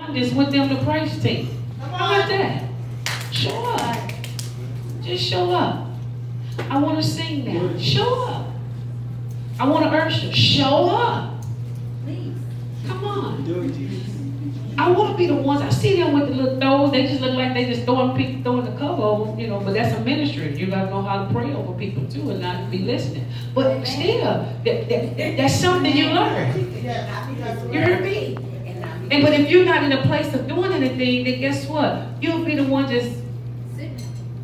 just with them the praise team. How about that? Show up. Just show up. I want to sing now. Show up. I want to usher. Show up. Please. Come on. Do it, Jesus. I want to be the ones. I see them with the little throws. They just look like they just throwing the cover over, you know. But that's a ministry. You got to know how to pray over people too, and not be listening. But still, that's something you learn. You heard me? And but if you're not in a place of doing anything, then guess what? You'll be the one just sitting.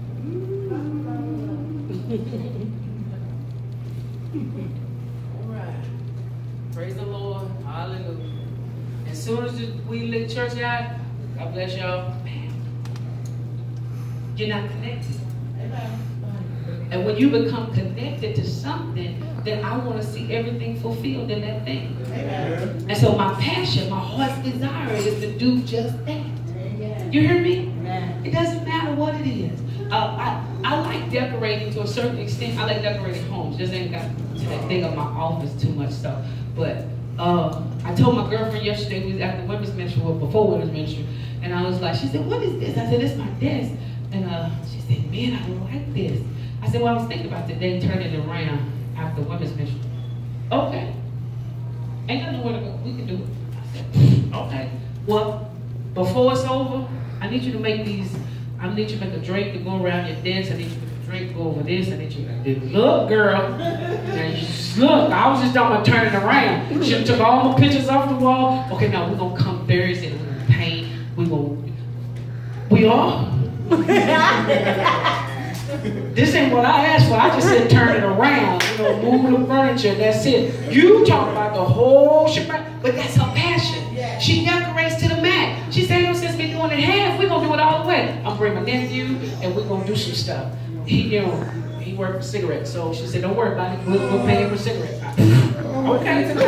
All right. Praise the Lord. Hallelujah. As soon as we leave church out, God bless y'all. Man, you're not connected. And when you become connected to something, then I want to see everything fulfilled in that thing. Amen. And so my passion, my heart's desire is to do just that. Amen. You hear me? Amen. It doesn't matter what it is. I like decorating to a certain extent. I like decorating homes. Just ain't got to that thing of my office too much stuff. But I told my girlfriend yesterday, we was at the women's ministry, well, before women's ministry, and I was like, she said, what is this? I said, it's my desk. And she said, man, I don't like this. I said, well, I was thinking about today turning it around after women's ministry. Okay. Ain't got nowhere to go. We can do it. I said, okay. Well, before it's over, I need you to make these, I need you to make a drink to go around your desk. I need you to make a drink to go over this. I need you to look, girl. And look, I was just talking about turning around. She took all my pictures off the wall. Okay, now we're going to come Thursday and we're going to paint. We are? This ain't what I asked for. I just said turn it around, you know, move the furniture, that's it. You talk about the whole shebang, but that's her passion. She decorates to the max. She said, since we're doing it half, we're going to do it all the way. I'm bringing my nephew, and we're going to do some stuff. He worked for cigarettes, so she said, don't worry about it. We'll pay him for cigarettes. Okay. So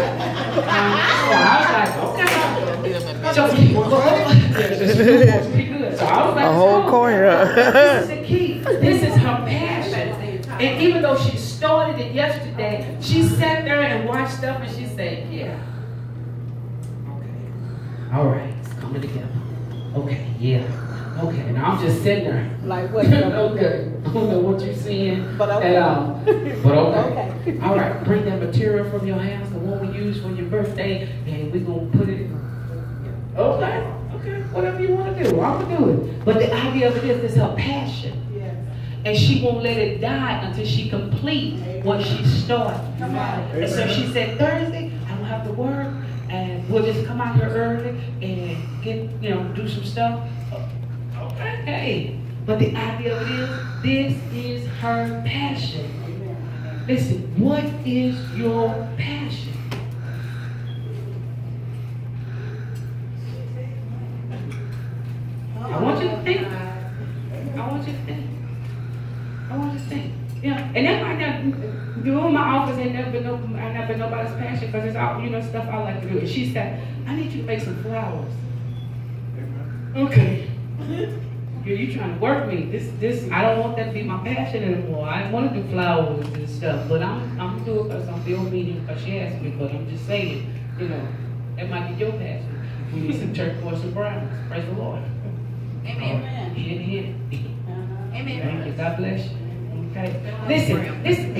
I was like, okay. So pretty good. So I was like, a whole corner. This is the key. This is her passion. And even though she started it yesterday, she sat there and watched stuff and she said, yeah. Okay. All right. It's coming together. Okay. Yeah. Okay. And I'm just sitting there. Like what? Okay. I don't know what you're seeing but okay. at all. But okay. All right. Bring that material from your house, the one we use for your birthday, and we're going to put it in. Okay. Okay. Whatever you want to do. I'm going to do it. But the idea of it is her passion. And she won't let it die until she completes what she started. And so she said, Thursday, I don't have to work, and we'll just come out here early and get, do some stuff. Okay. Hey. But the idea of it is, this is her passion. Listen, what is your passion? I want you to think. I want you to think. I want you to think. Yeah, and that might not, doing my office ain't never been nobody's passion, because it's all, stuff I like to do. And she said, I need you to make some flowers. Okay. You trying to work me. This, I don't want that to be my passion anymore. I want to do flowers and stuff, but I'm going to do it because I'm being obedient because she asked me, but I'm just saying, that might be your passion. We need some turquoise and browns. Praise the Lord. Amen. Hit. Amen. Thank you. God bless you. Okay. Listen.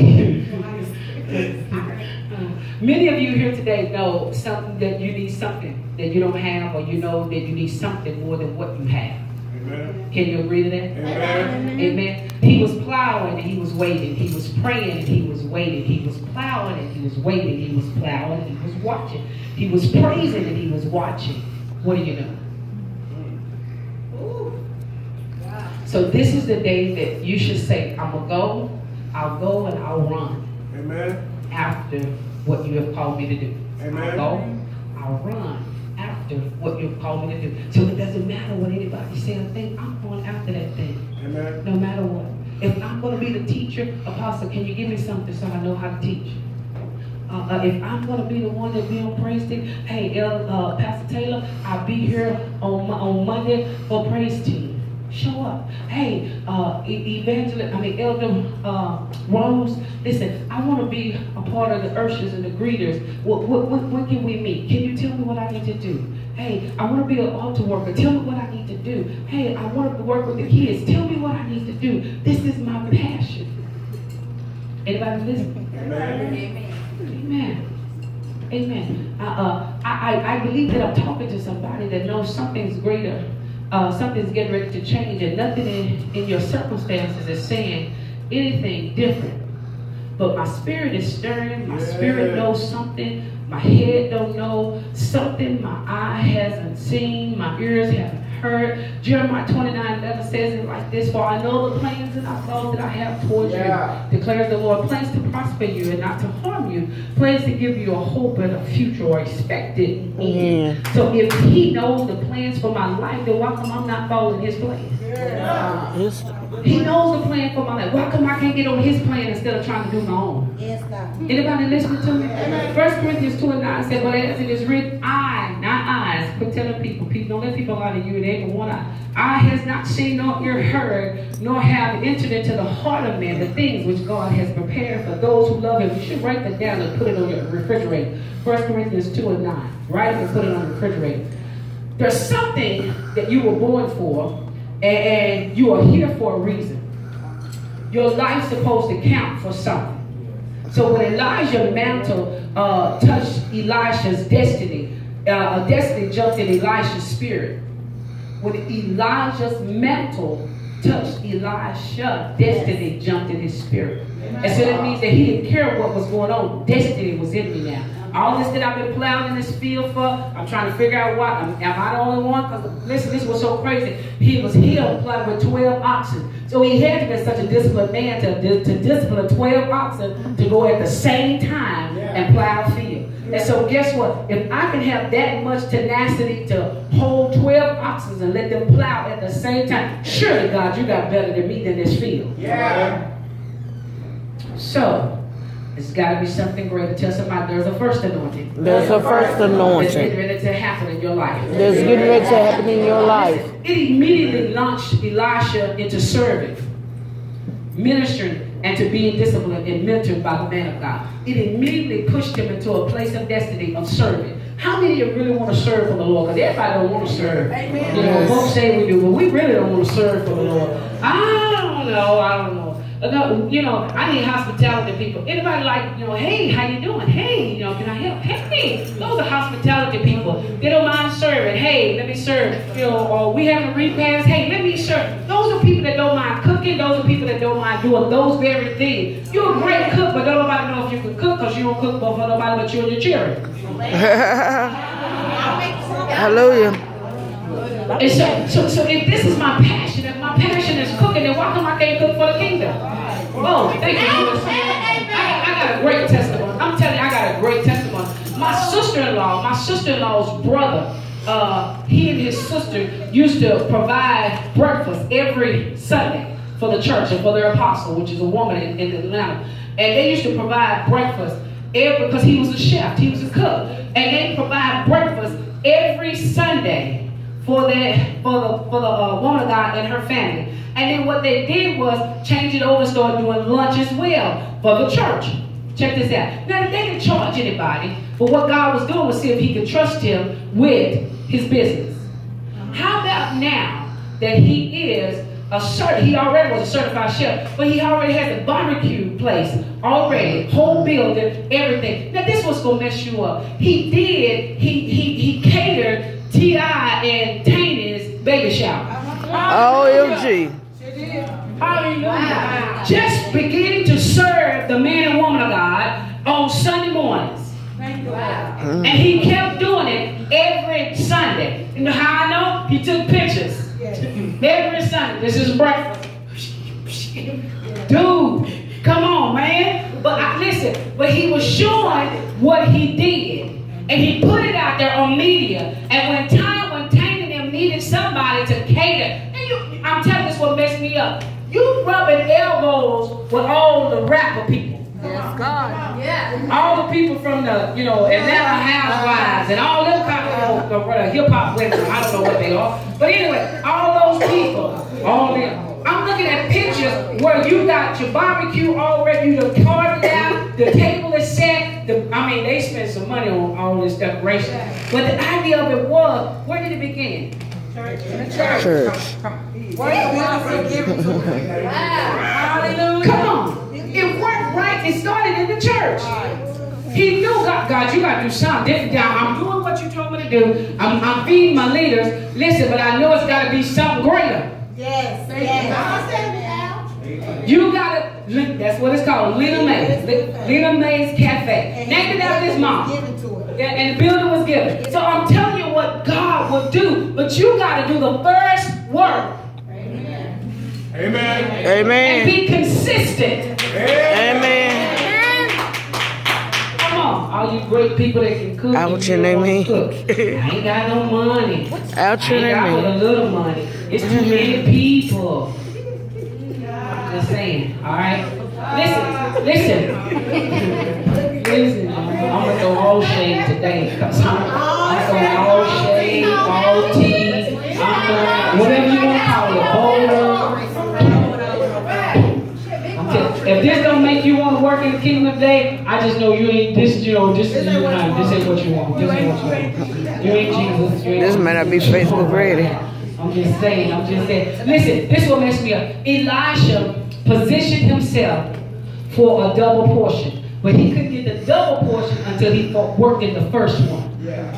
Many of you here today know something that you need something that you don't have, or you know that you need something more than what you have. Amen. Can you agree to that? Amen. Amen. He was plowing and he was waiting. He was praying and he was waiting. He was plowing and he was waiting. He was plowing and he was watching. He was praising and he was watching. What do you know? So this is the day that you should say, I'll go and I'll run. Amen. After what you have called me to do. Amen. I'll go, I'll run after what you've called me to do. So it doesn't matter what anybody say or think, I'm going after that thing. Amen. No matter what. If I'm going to be the teacher, Apostle, can you give me something so I know how to teach? If I'm going to be the one that be on praise team, hey, Pastor Taylor, I'll be here on Monday for praise team. Show up. Hey, Elder Rose, listen, I want to be a part of the ushers and the greeters. When can we meet? Can you tell me what I need to do? Hey, I want to be an altar worker. Tell me what I need to do. Hey, I want to work with the kids. Tell me what I need to do. This is my passion. Anybody listen? Amen. Amen. Amen. I believe that I'm talking to somebody that knows something's greater. Something's getting ready to change, and nothing in your circumstances is saying anything different. But my spirit is stirring. My spirit knows something. My head don't know something. My eye hasn't seen. My ears haven't heard. Jeremiah 29:11 says it like this: For I know the plans and thoughts that I have towards you, declares the Lord, plans to prosper you and not to harm you, plans to give you a hope and a future or expected end. So if he knows the plans for my life, then why come I'm not following his plan? He knows the plan for my life. Why come I can't get on his plan instead of trying to do my own? Anybody listening to me? 1 Corinthians 2:9 said, but as it is written, eye, not eyes. Quit telling people, don't let people lie to you. They ain't one eye. Eye has not seen nor ear heard, nor have entered into the heart of man the things which God has prepared for those who love him. You should write that down and put it on your refrigerator. 1 Corinthians 2:9. Write it and put it on the refrigerator. There's something that you were born for, and you are here for a reason. Your life's supposed to count for something. So when Elijah's mantle touched Elisha's destiny, a destiny jumped in Elisha's spirit. When Elijah's mantle touched Elisha, destiny jumped in his spirit. And so that means that he didn't care what was going on. Destiny was in me now. All this that I've been plowing in this field for, I'm trying to figure out what. Am I the only one? Because listen, this was so crazy. He was here plowing with 12 oxen. So he had to be such a disciplined man to discipline 12 oxen to go at the same time and plow a field. And so guess what? If I can have that much tenacity to hold 12 oxen and let them plow at the same time, surely God, you got better than me in this field. Yeah. So, it's got to be something greater. Tell somebody there's a first anointing. There's a first anointing. It's getting ready to happen in your life. There's getting ready to happen in your life. It immediately launched Elisha into serving, ministering, and to being disciplined and mentored by the man of God. It immediately pushed him into a place of destiny of serving. How many of you really want to serve for the Lord? Because everybody don't want to serve. Amen. You know, folks say we do, but we really don't want to serve for the Lord. I don't know. You know, I need hospitality people. Anybody like, you know, hey, how you doing? Hey, you know, can I help? Hey, those are hospitality people. They don't mind serving. Hey, let me serve. You know, or we have a repast. Hey, let me serve. Those are people that don't mind cooking. Those are people that don't mind doing those very things. You're a great cook, but don't nobody know if you can cook because you don't cook for nobody but you and your children. Hallelujah. And so if this is my passion, if my passion is cooking, then why come I can't cook for the kingdom? Oh, thank you. I got a great testimony. I'm telling you, I got a great testimony. My sister-in-law's brother, he and his sister used to provide breakfast every Sunday for the church and for their apostle, which is a woman in Atlanta. And they used to provide breakfast because he was a chef, he was a cook. And they provide breakfast every Sunday for the woman of God and her family. And then what they did was change it over and start doing lunch as well for the church. Check this out. Now, they didn't charge anybody, but what God was doing was see if he could trust him with his business. How about now that he already was a certified chef, but he already has a barbecue place already, whole building, everything. Now, this was going to mess you up. He catered T.I. and Tanya's baby shower. OMG. Hallelujah. Just beginning to serve the man and woman of God on Sunday mornings. And he kept doing it every Sunday. You know how I know? He took pictures. Every Sunday. This is breakfast. Dude, come on, man. But listen, but he was showing what he did. And he put it out there on media. And when Tanya and them needed somebody to cater, and I'm telling you, this what messed me up. You rubbing elbows with all the rapper people. Yes, God. Yeah. All the people from the, Atlanta Housewives and all them kind of hip-hop women. I don't know what they are. But anyway, all those people. All that. I'm looking at pictures where you got your barbecue already, you done carved it out, the table is set. They spent some money on all this decoration. But the idea of it was, where did it begin? Church. Hallelujah. Come on. It worked right. It started in the church. He knew, God, you got to do something. I'm doing what you told me to do. I'm feeding my leaders. Listen, but I know it's got to be something greater. Yes. You got to, that's what it's called, Lena Mae's. Lena Mae's Cafe. Named it after his mom. And the building was given. So I'm telling you what God will do, but you got to do the first work. Amen. Amen. And be consistent. Amen. Come on, all you great people that can cook. Ouch, and amen. Cook. I ain't got no money. Ouch, I ain't and got but a amen. little money. It's too many people. I'm just saying, all right? Listen. I'm going to throw all shade today. Because I'm throwing all shade, all tea. I'm throwing whatever you want to call it. If this don't make you want to work in the kingdom today, I just know you ain't this. This is you. This ain't what you want. This ain't what you want. You ain't Jesus. This may not be Facebook ready. I'm just saying. Listen, this is what makes me up. Elisha positioned himself for a double portion, but he couldn't get the double portion until he worked in the first one.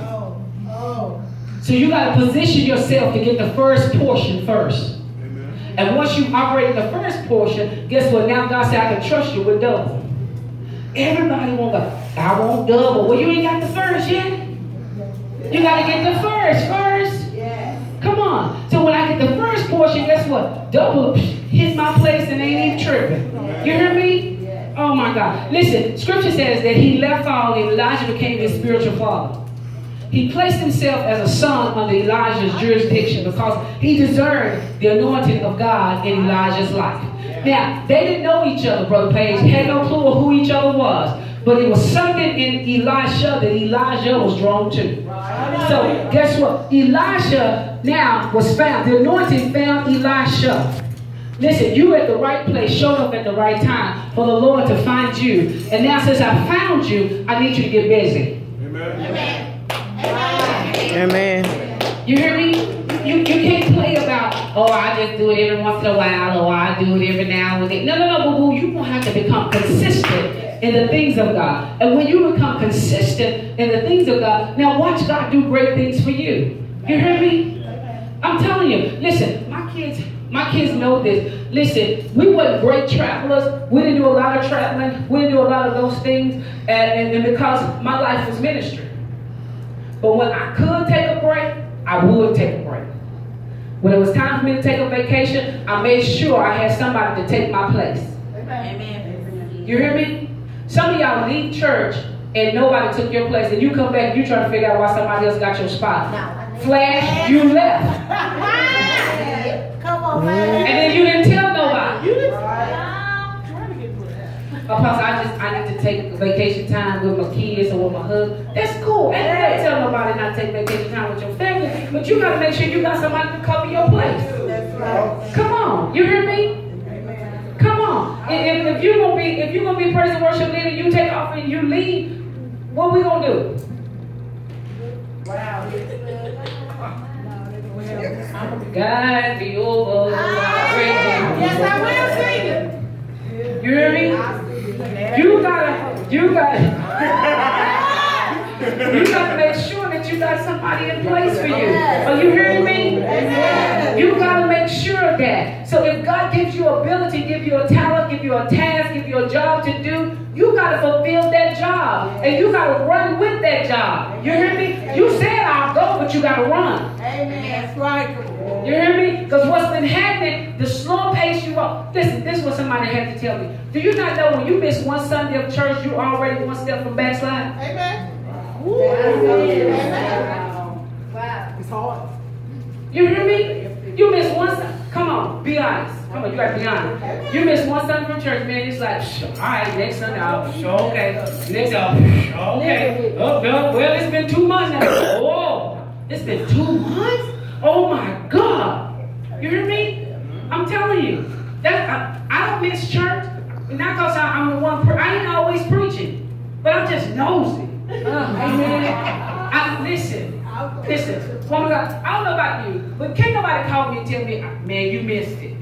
So you got to position yourself to get the first portion first. And once you operate in the first portion, guess what? Now God said, I can trust you with double. Everybody want to, I want double. Well, you ain't got the first yet. You got to get the first. Come on. So when I get the first portion, guess what? Double hit my place and ain't even tripping. You hear me? Oh my God. Listen, scripture says that he left all and Elijah became his spiritual father. He placed himself as a son under Elijah's jurisdiction because he discerned the anointing of God in Elijah's life. Now, they didn't know each other, Brother Page. Had no clue of who each other was. But it was something in Elisha that Elijah was drawn to. So, guess what? Elisha now was found. The anointing found Elisha. Listen, you at the right place, showed up at the right time for the Lord to find you. And now since I found you, I need you to get busy. Amen. Amen. You hear me? You can't play about, oh, I just do it every once in a while, or I do it every now and then. No, boo-boo. You're going to have to become consistent in the things of God. And when you become consistent in the things of God, now watch God do great things for you. You hear me? I'm telling you. Listen, my kids know this. Listen, we weren't great travelers. We didn't do a lot of traveling. We didn't do a lot of those things. And because my life was ministry. But when I could take a break, I would take a break. When it was time for me to take a vacation, I made sure I had somebody to take my place. Amen. You hear me? Some of y'all leave church and nobody took your place, and you come back, you trying to figure out why somebody else got your spot. Flash, you left. Come on, man. And then you didn't tell nobody. Apostle, I need to take vacation time with my kids or with my husband. That's cool. And you don't tell nobody not to take vacation time with your family, but you got to make sure you got somebody to cover your place. That's right. Come on, you hear me? Come on. If you're gonna be a praise and worship leader, you take off and you leave. What we gonna do? Wow. God be over. Yes, I will sing it. You hear me? You gotta make sure that you got somebody in place for you. Are you hearing me? You gotta make sure of that. So if God gives you ability, give you a talent, give you a task, give you a job to do, you gotta fulfill that job. And you gotta run with that job. You hear me? You said I'll go, but you gotta run. Amen. That's right. You hear me? Because what's been happening, the slow pace you are. Listen, this is what somebody had to tell me. Do you not know when you miss one Sunday of church, you already one step from backslide? Amen. Wow. It's hard. You hear me? You miss one Sunday. Come on, be honest. Come on, you got to be honest. You miss one Sunday from church, man. It's like, all right, next Sunday, okay. Next okay. Oh, well, it's been 2 months now. Oh, it's been 2 months? Oh my God. You hear me? me. But can't nobody call me and tell me, man, you missed it.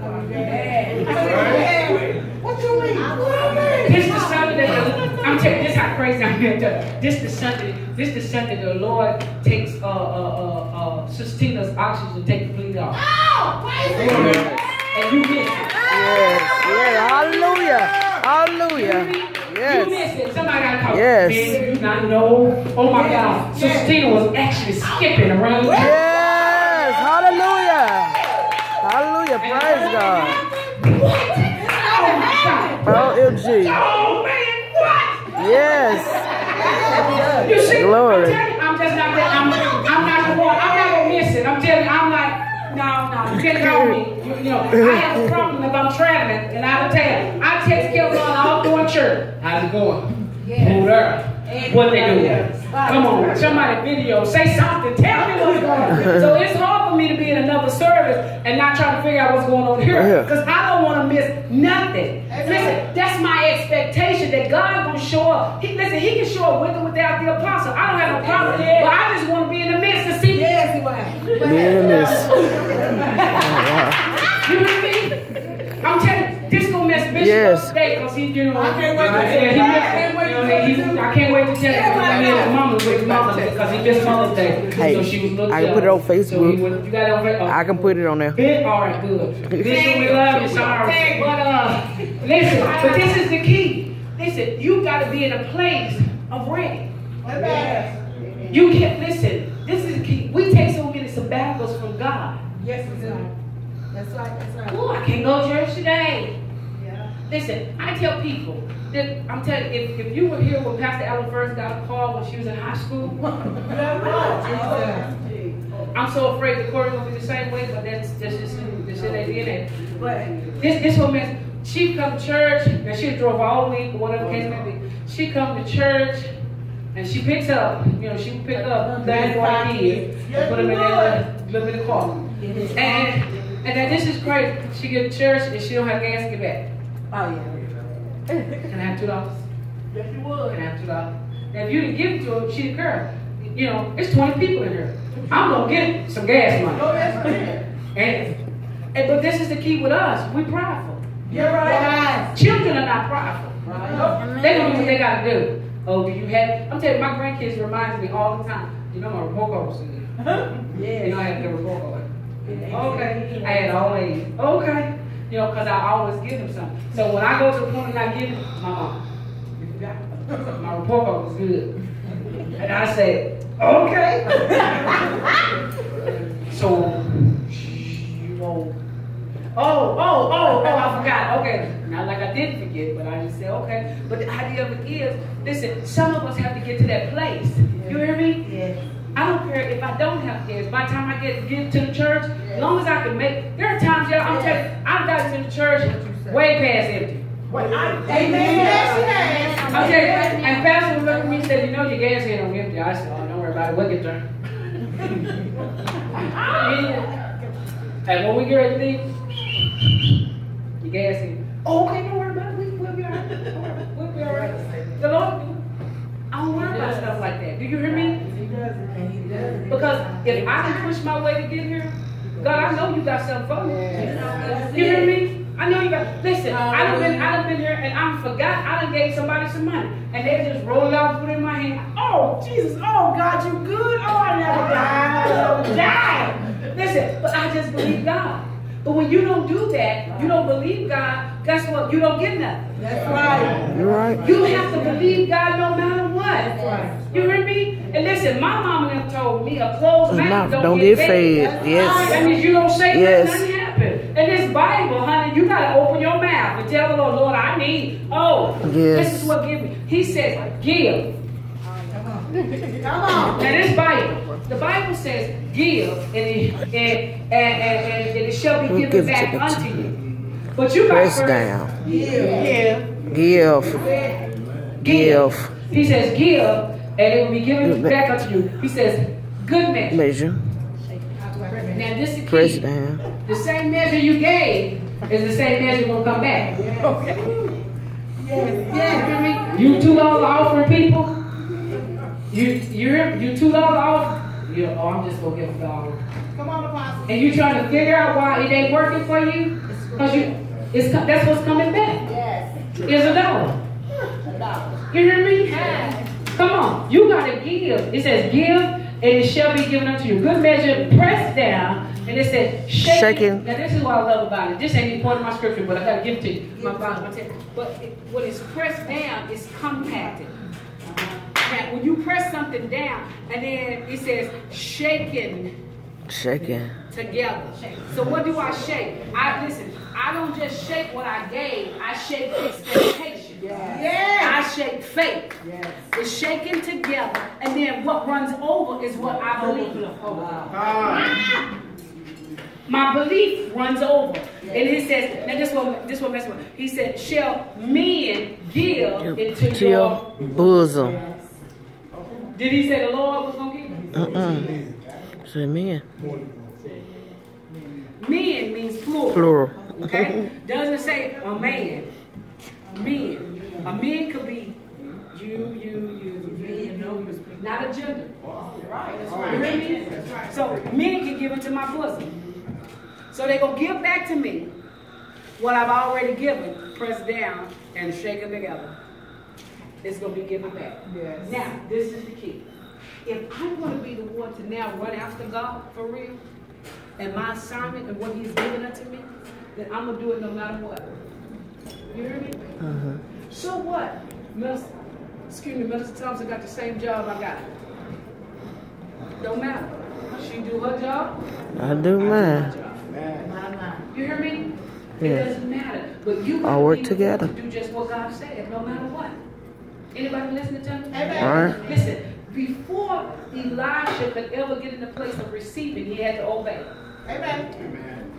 What you mean? This the Sunday that I'm telling you, this how crazy I'm here. This the Sunday the Lord takes Sister Tina's oxygen to take the bleed off. Oh, praise the And you miss it. Yes. Yeah. Hallelujah. Hallelujah. You Yes. miss it. Somebody gotta call. Yes. Man, you not know. Oh my God. Sister Tina was actually skipping around. Yes. Hallelujah. Hallelujah. Praise God. OMG. Oh man, what? Yes. You see, Glory. I'm just not that. I'm not the one. I'm not gonna miss it. I'm telling you, I'm like, no. You can't call me. You know, I have a problem if I'm traveling and out of town. I text Kelvin all during church. How's it going? Hold up. What they doing? Come on, somebody video. Say something. Tell me what's going on. So it's hard for me to be in another service and not try to figure out what's going on here. Because I don't want to miss nothing. Listen, that's my expectation that God gonna show up. He can show up with or without the apostle. I don't have no problem. But I just want to be in the midst and see. Yes, he was. You know what I mean? I'm telling you, this gonna miss Bishop's Yes. day because he, you know, I can't wait to tell you. I can't wait to tell you. I mean, Mama's with Mother's Day because he missed Mother's Day. Hey, So she was looking I can put it on Facebook. So you got it on Facebook? I can put it on there. All right, good. Bishop, we love you, sorry. But listen, but this is the key. Listen, you got to be in a place of ready. You can't listen. This is the key. We take so many sabbaticals from God. Yes, we do. That's right. Oh, I can't go to church today. Yeah. Listen, I tell people that I'm telling you, if you were here when Pastor Ellen first got a call when she was in high school, I'm so afraid the court gonna be the same way, but that's just this shit ain't in it. But this woman, she come to church and she drove all week or whatever case may be. She come to church and she picks up, you know, she pick up 35 kids and put them in that little bit of car. And then this is crazy. She get to church and she don't have gas to get back. Oh, yeah. Can I have $2? Yes, you would. Can I have $2? Now, if you didn't give it to her, she'd girl. You know, it's 20 people in here. I'm going to get some gas money. Oh, yes, ma'am. But this is the key with us. We prideful. You're right. Children are not prideful. Right. They don't do what they got to do. Oh, do you have? I'm telling you, my grandkids remind me all the time. You know my report card was in there. Yeah. You know I had the report card. Okay. I had always. Okay. You know, because I always give them something. So when I go to the point and I give them, Mom, my report card was good. And I said, okay. So, you know, oh, I forgot. Okay. Not like I didn't forget, but I just said, okay. But the idea of it is, listen, some of us have to get to that place. You hear me? Yes. I don't care if I don't have gas. By the time I get to the church, as long as I can make, there are times, y'all, I'm telling you, I've gotten to the church way past empty. Amen. I'm telling you, and Pastor looked at me and said, you know your gas ain't on empty. I said, oh, don't worry about it, we'll get there. And when we get ready to leave, your gas in. Oh, okay, don't worry about it, we'll be all right. We'll be all right. The Lord, I don't worry about stuff like that. Do you hear me? Because if I can push my way to get here, God, I know you got something for me. You hear me? I know you got. Listen, I done been here and I forgot. I done gave somebody some money and they just roll it out, put it in my hand. Oh Jesus! Oh God, you good? Oh, I never died. Listen, but I just believe God. But when you don't do that, you don't believe God. Guess what? You don't get nothing. That's right. You're right. You have to believe God no matter what. That's right. You hear me? And listen, my mama never told me a closed mouth Don't get fed. Yes. That means you don't say Yes. nothing happen. And this Bible, honey, you gotta open your mouth and tell the Lord, Lord, I need. Oh, Yes. this is what give me. He says, give. Come on. Now this Bible, the Bible says, give, and it shall be given back unto you. But you got Press first. down. Yeah. Give. He says, give, and it will be given back unto you. He says, good measure. Measure. Now this is the Press key. down. The same measure you gave is the same measure gonna come back. Okay. Yes. You $2 offering people. You $2 off. oh, I'm just gonna give God. Come on, Apostle. And you trying to figure out why it ain't working for you? Because that's what's coming back. Yes. Is a dollar. You hear me? Come on. You gotta give. It says give and it shall be given unto you. Good measure, pressed down. And it says shaking. Now this is what I love about it. This ain't even part of my scripture, but I gotta give it to you. But when it's pressed down, it's compacted. Now, when you press something down, and then it says shaking together. So what do I shake? I don't just shake what I gave. I shake expectation. I shake faith. It's shaking together, and then what runs over is what I believe. My belief runs over. And he says, now this one messing with. He said, shall men give into your bosom. Did he say the Lord was going to give you? Say men. Men means plural. Plural. Okay? Doesn't say a man. Men. A man could be you, not a gender. Right. So men can give into my bosom. So they're going to give back to me what I've already given, pressed down and shaken together. It's going to be given back. Yes. Now, this is the key. If I'm going to be the one to now run after God for real, and my assignment and what He's given unto me, then I'm going to do it no matter what. You hear me? So what? Minister Thompson got the same job I got. Don't matter. She do her job. I do mine. You hear me? Yeah. It doesn't matter. But you all work together. Do just what God said, no matter what. Anybody listening to me? Amen. All right. Listen, before Elisha could ever get in the place of receiving, he had to obey. Amen.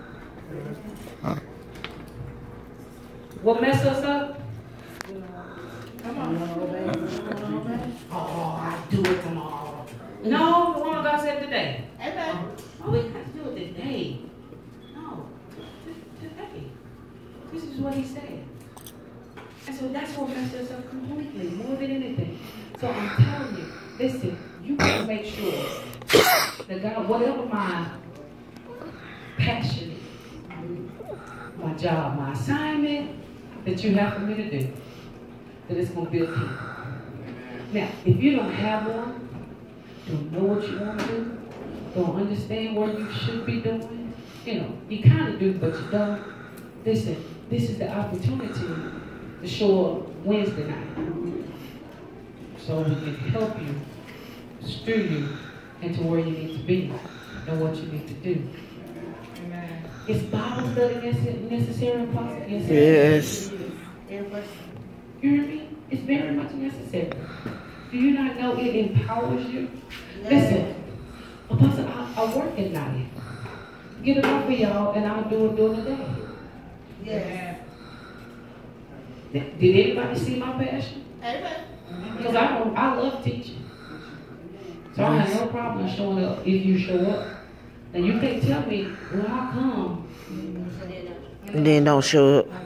What messed us up? Come on. Oh, I'll do it tomorrow. No, the one God said today. Amen. Oh, we got to do it today. No, today. This is what He said. And so that's what messed us up completely, more than anything. So I'm telling you, listen, you got to make sure that God, whatever my passion is, my job, my assignment that you have for me to do, that it's going to build people. Now, if you don't have one, don't know what you want to do, don't understand what you should be doing, you kind of do, but you don't. Listen, this is the opportunity to show up Wednesday night. So we can help you, steer you into where you need to be and what you need to do. Amen. Is Bible study necessary, Apostle? Yes. You hear me? It's very much necessary. Do you not know it empowers you? Listen, Apostle, I work at night. Get it up for y'all, and I'll do it during the day. Yes. Did anybody see my passion? Amen. Because I love teaching. So I have no problem showing up if you show up. And you can't tell me, well, how come? And then don't show up.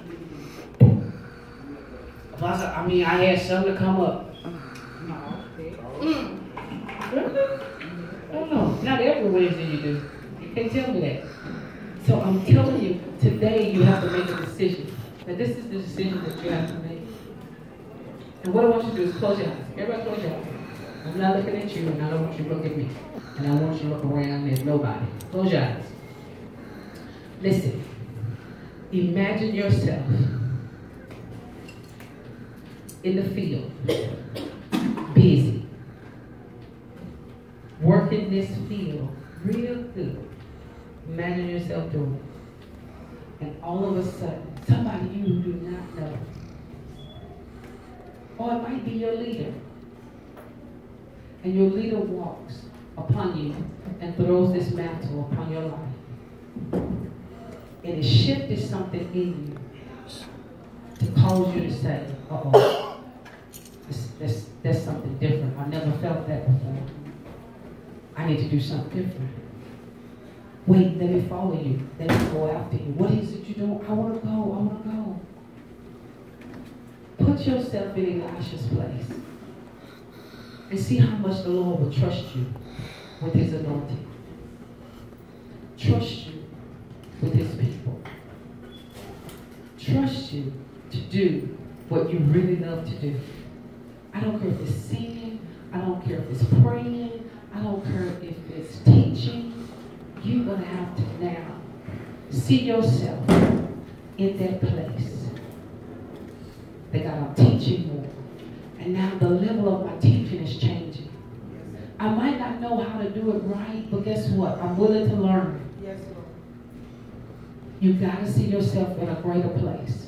I had some to come up. Really? No. Not every Wednesday you do. You can't tell me that. So I'm telling you, today you have to make a decision. And this is the decision that you have to make. And what I want you to do is close your eyes. Everybody close your eyes. I'm not looking at you, and I don't want you to look at me. And I want you to look around, there's nobody. Close your eyes. Listen. Imagine yourself in the field, busy, working this field real good. Imagine yourself doing it. And all of a sudden, somebody you do not know, or it might be your leader, and your leader walks upon you and throws this mantle upon your life. And it shifted something in you to cause you to say, uh-oh, that's something different. I never felt that before. I need to do something different. Wait, let me follow you. Let me go after you. What is it you do? I want to go. Put yourself in Elisha's place and see how much the Lord will trust you with his anointing. Trust you with his people. Trust you to do what you really love to do. I don't care if it's singing. I don't care if it's praying. I don't care if it's teaching. You're going to have to now see yourself in that place. That God, I'm teaching more. And now the level of my teaching is changing. I might not know how to do it right, but guess what? I'm willing to learn. Yes, Lord. You got to see yourself in a greater place.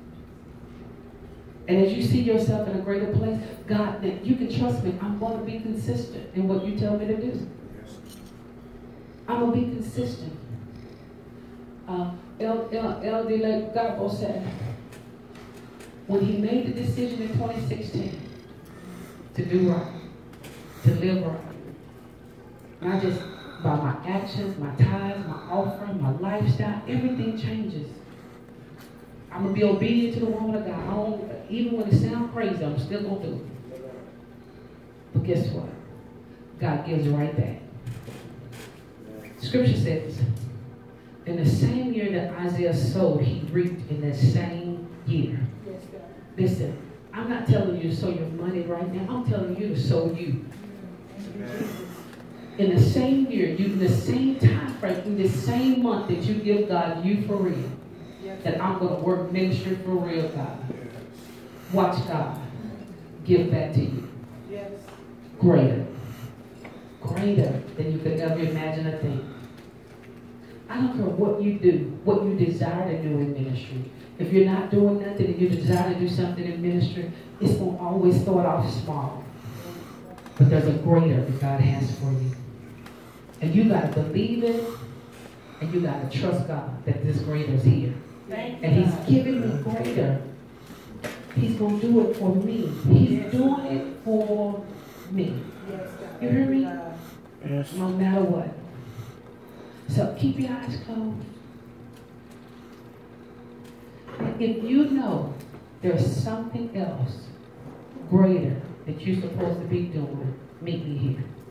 And as you see yourself in a greater place, God, that you can trust me. I'm going to be consistent in what you tell me to do. I'm going to be consistent. L.D. Gabo said, when he made the decision in 2016 to do right, to live right, not just by my actions, my tithes, my offering, my lifestyle, everything changes. I'm going to be obedient to the woman of God. Even when it sounds crazy, I'm still going to do it. But guess what? God gives right back. Scripture says, in the same year that Isaiah sowed, he reaped in that same year. Yes, God. Listen, I'm not telling you to sow your money right now. I'm telling you to sow you. In the same year, in the same time frame, in the same month that you give God you for real, that I'm going to work ministry for real, God. Watch God give back to you. Yes. Greater. Greater than you could ever imagine a thing. I don't care what you do, what you desire to do in ministry. If you're not doing nothing and you desire to do something in ministry, it's going to always start off small. But there's a greater that God has for you. And you got to believe it, and you got to trust God that this greater is here. And he's giving me greater. He's going to do it for me. He's doing it for me. Yes, God. You hear me? Yes. No matter what. So keep your eyes closed. And if you know there's something else greater that you're supposed to be doing, meet me here.